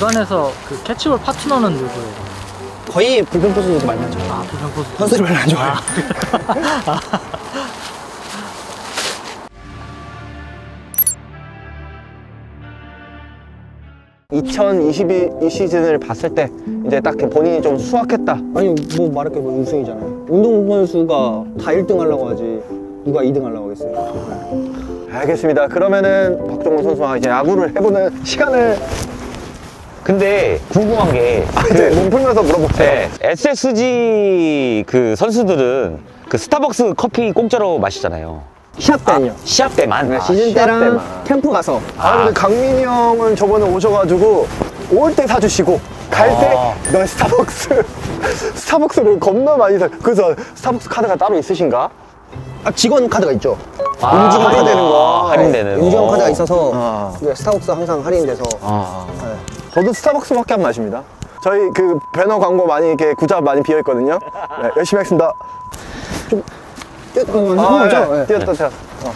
구단에서 그 캐치볼 파트너는 누구예요? 거의 불펜 포수들도 많이 하죠. 아, 불펜 포수. 선수를 별로 안 좋아해요. 2022 이 시즌을 봤을 때 이제 딱 본인이 좀 수확했다. 아니 뭐 말할 게 뭐 우승이잖아요. 운동선수가 다 1등 하려고 하지 누가 2등 하려고 하겠어요. 알겠습니다. 그러면은 박종훈 선수와 이제 야구를 해보는 시간을. 근데 궁금한 게 이제 몸 풀면서 물어볼게요. 네, SSG 그 선수들은 그 스타벅스 커피 공짜로 마시잖아요. 시합 때는요. 시합 때만. 시즌 시합 때랑 때만. 캠프 가서 근데 강민이 형은 저번에 오셔가지고 올 때 사주시고 갈 때 너 스타벅스를 겁나 많이 사. 그래서 스타벅스 카드가 따로 있으신가? 직원 카드가 있죠. 음주가 할인되는 거. 할인되는 거. 임직원 카드가 있어서 스타벅스 항상 할인돼서 저도 스타벅스밖에 안 마십니다. 저희 그 배너 광고 많이 이렇게 구잡 많이 비어 있거든요. 네, 열심히 하겠습니다. 죠 뛰었다 뛰었다.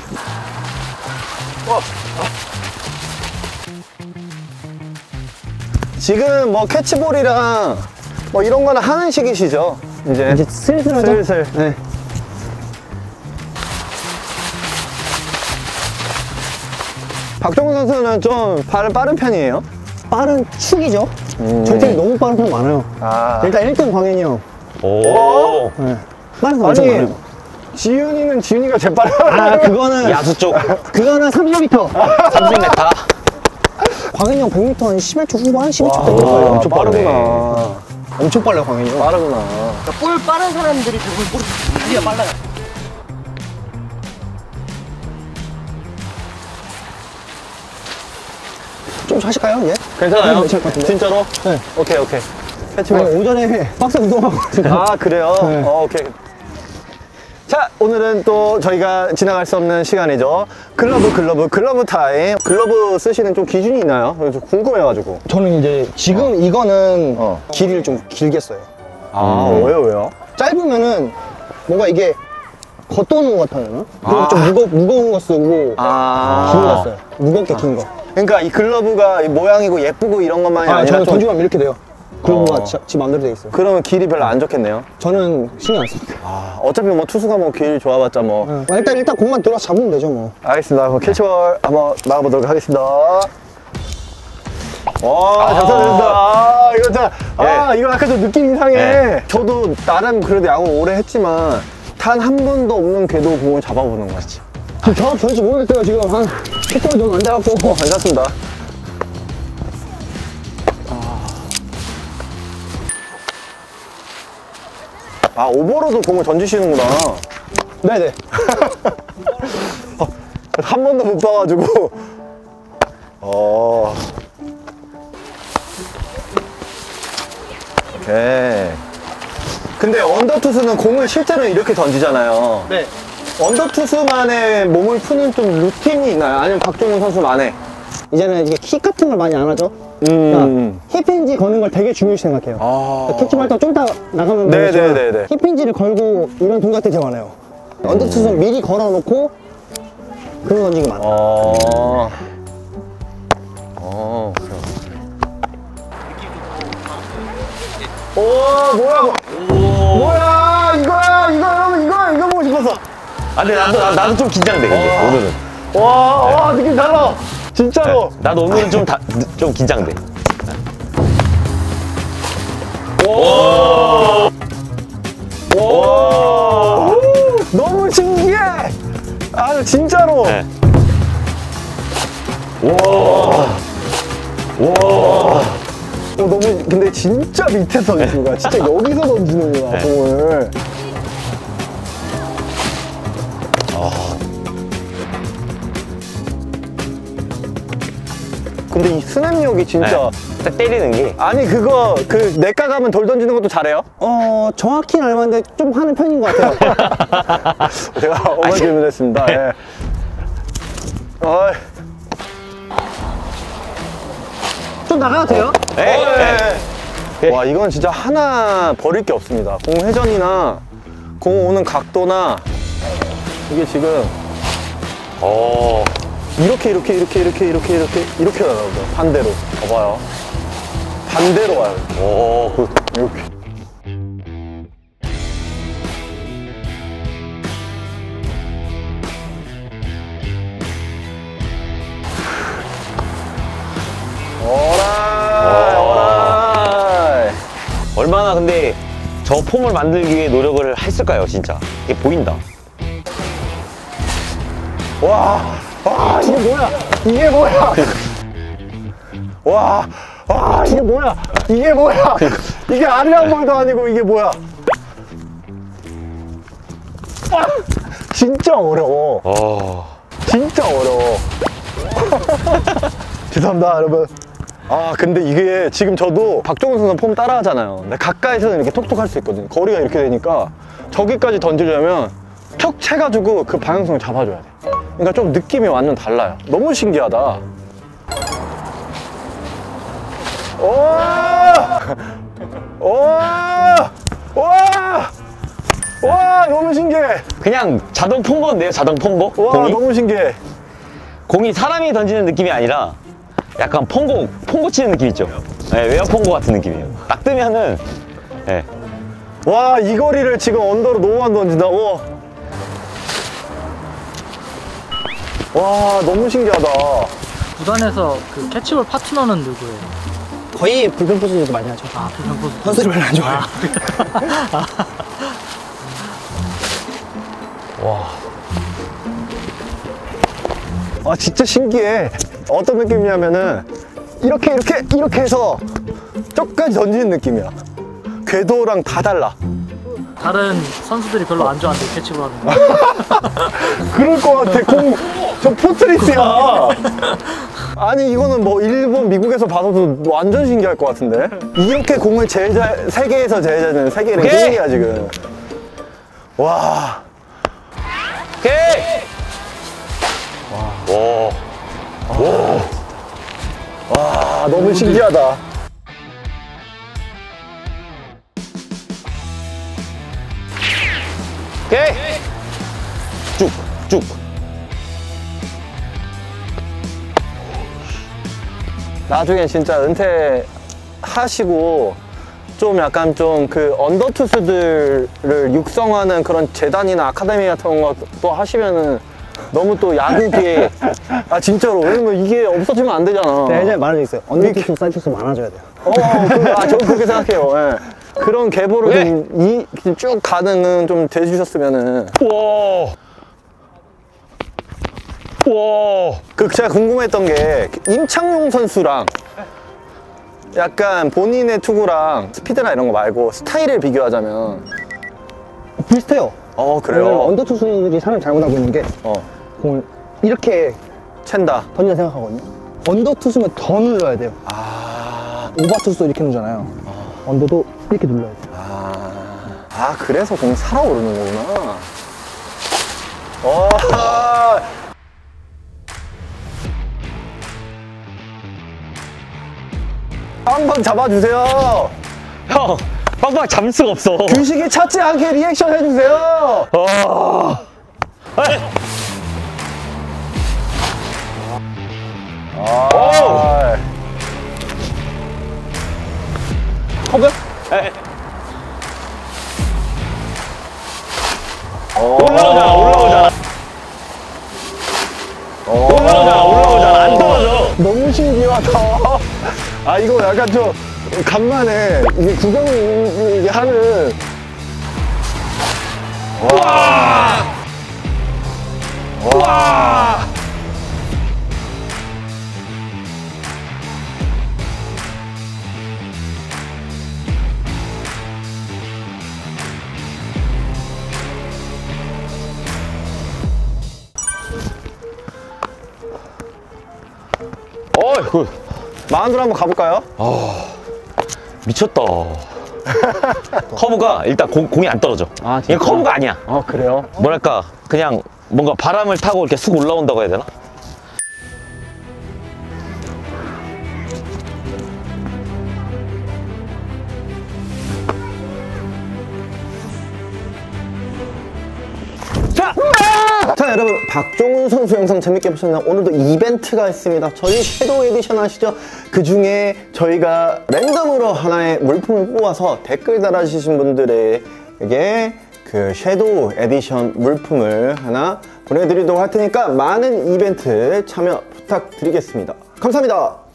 지금 뭐 캐치볼이랑 뭐 이런 거는 하는 시기시죠? 이제 슬슬 하죠. 슬슬. 네. 박종훈 선수는 좀 빠른 편이에요? 빠른 축이죠. 저희 팀이 너무 빠른 편 많아요. 일단 1등 광현이 형. 오. 네. 빠른 거 엄청 아니 많아요. 지윤이가 제일 빠르다. 그거는 야수 쪽. 그거는 30m. 30m. 광현이 형 100m 한 11초 후반, 12초 때 거예요. 엄청 빠르구나. 엄청 빨라요, 광현이 형. 빠르구나. 볼 빠른 사람들이 대부분 볼이 달리가 빨라요. 좀 하실까요, 이제? 괜찮아요? 네, 괜찮을 것 같은데? 진짜로? 네. 오케이 오케이. 아니, 캐치볼. 오전에 박스 운동하고. 아 그래요? 네. 오케이. 자 오늘은 또 저희가 지나갈 수 없는 시간이죠. 글러브 타임. 글러브 쓰시는 좀 기준이 있나요? 좀 궁금해가지고. 저는 이제 지금 이거는 길이를 좀 길게 써요. 왜요? 짧으면은 뭔가 이게 겉도는 것 같아요. 그리고 좀 무거운 거 쓰고 긴 거 써요. 무겁게 긴 거. 그러니까 이 글러브가 이 모양이고 예쁘고 이런 것만이 아니라 저는 좀 던지면 이렇게 돼요. 글러브가 지 마음대로 돼 있어요. 그러면 길이 별로 안 좋겠네요. 저는 신경 안 씁니다. 어차피 뭐 투수가 뭐 길 좋아봤자 뭐. 일단 공만 들어와서 잡으면 되죠 뭐. 알겠습니다. 그럼 캐치볼 한번 나가보도록 하겠습니다. 와, 잘 던졌다. 이거 진짜, 이거 약간 좀 느낌 이상해. 저도 나름 그래도 야구 오래 했지만 단 한 번도 없는 궤도 공을 잡아보는 거지. 정확히 될지 모르겠어요. 지금 한 캐치볼 정도 안 돼갖고. 괜찮습니다. 오버로도 공을 던지시는구나. 네네. 한 번도 못 봐가지고. 오케이. 근데 언더 투수는 공을 실제로 이렇게 던지잖아요. 네. 언더 투수만의 몸을 푸는 좀 루틴이 있나요? 아니면 박종훈 선수만의? 이제는 이게 킥 같은 걸 많이 안 하죠. 그러니까 힙힌지 거는 걸 되게 중요시 생각해요. 캐치볼 때 좀 이따 나가면 네네네네. 힙힌지를 걸고 이런 동작들이 되게 많아요. 언더 투수는 미리 걸어놓고 그런 던지기 많아요. 뭐야 이거 보고 싶었어. 근데 나도 좀 긴장돼, 근데, 오늘은. 와 느낌 달라 진짜로. 나도 오늘은 좀 긴장돼. 너무 신기해. 진짜로. 네. 너무 근데 진짜 밑에 선수가 진짜 여기서 던지는구나 공을. 근데 이 스냅력이 진짜. 딱 때리는 게. 아니 그거 내가 가면 돌 던지는 것도 잘해요? 정확히는 알았는데 좀 하는 편인 것 같아요. 제가 어머 질문했습니다. 예. 좀 나가도 돼요? 와 이건 진짜 하나 버릴 게 없습니다. 공 회전이나 공 오는 각도나 이게 지금 이렇게 나가거든요. 반대로 봐봐요. 반대로 와요. 이렇게. 오라이. 얼마나 근데 저 폼을 만들기 위해 노력을 했을까요, 진짜. 이게 보인다. 와, 이게 뭐야? 이게 뭐야? 와, 이게 뭐야? 이게 뭐야? 이게 아리랑 볼도 아니고 이게 뭐야? 진짜 어려워. 진짜 어려워. 죄송합니다, 여러분. 근데 이게 지금 저도 박종훈 선수 폼 따라 하잖아요. 근데 가까이서는 이렇게 톡톡 할 수 있거든요. 거리가 이렇게 되니까 저기까지 던지려면 툭 채가지고 그 방향성을 잡아줘야 돼. 그러니까 좀 느낌이 완전 달라요. 너무 신기하다. 와, 너무 신기해. 그냥 자동 폰거인데요, 자동 폰거? 와, 공이? 너무 신기해. 공이 사람이 던지는 느낌이 아니라 약간 폰거 치는 느낌 있죠? 네, 웨어 폰거 같은 느낌이에요. 딱 뜨면은, 네. 와, 이 거리를 지금 언더로 노원 던진다고? 와, 너무 신기하다. 구단에서 그 캐치볼 파트너는 누구예요? 거의 불펜 포수들도 많이 하죠. 아, 불펜 포수. 선수들 별로 안 좋아해요. 진짜 신기해. 어떤 느낌이냐면은 이렇게 해서 저까지 던지는 느낌이야. 궤도랑 다 달라. 다른 선수들이 별로 안 좋아하는데 캐치볼 하는 거. 그럴 것 같아. 저 포트리스야. 아니, 이거는 뭐 일본, 미국에서 봐서도 완전 신기할 것 같은데. 이렇게 공을 세계에서 제일 잘 되는 세계 랭킹이야 지금. 와. 오케이! 와, 너무 신기하다. 오케이! 쭉. 나중에 진짜 은퇴하시고 좀 약간 좀 그 언더 투수들을 육성하는 그런 재단이나 아카데미 같은 것도 하시면은 너무 또 야구계에 진짜로. 왜냐면 이게 없어지면 안 되잖아. 네, 예전에 말한 적 있어요. 언더투수, 사이투수 많아져야 돼요. 저도 그렇게 생각해요. 예. 그런 계보로 좀 쭉 가능은 좀 돼주셨으면은. 제가 궁금했던 게 임창용 선수랑 약간 본인의 투구랑 스피드나 이런 거 말고 스타일을 비교하자면 비슷해요. 그래요? 언더 투수들이 사람 잘못하고 있는 게 공을 이렇게 챈다. 던진다 생각하거든요. 언더 투수면 더 눌러야 돼요. 오버 투수 이렇게 누르잖아요. 언더도 이렇게 눌러야 돼요. 그래서 공 살아오르는 거구나. 빵빵 잡아주세요. 형, 빵빵 잡을 수가 없어. 규식이 찾지 않게 리액션 해주세요. 커브? 올라오잖아. 안 떨어져. 너무 신기하다. 이거 약간 좀 간만에 이게 구경을 이게 하는. 와. 마운드로 한번 가볼까요? 미쳤다. 커브가 일단 공이 안 떨어져. 이게 커브가 아니야. 그래요? 뭐랄까, 그냥 뭔가 바람을 타고 이렇게 쑥 올라온다고 해야 되나? 자, 여러분, 박종훈 선수 영상 재밌게 보셨나요? 오늘도 이벤트가 있습니다. 저희 섀도우 에디션 아시죠? 그 중에 저희가 랜덤으로 하나의 물품을 뽑아서 댓글 달아주신 분들에게 그 섀도우 에디션 물품을 하나 보내드리도록 할 테니까 많은 이벤트 참여 부탁드리겠습니다. 감사합니다.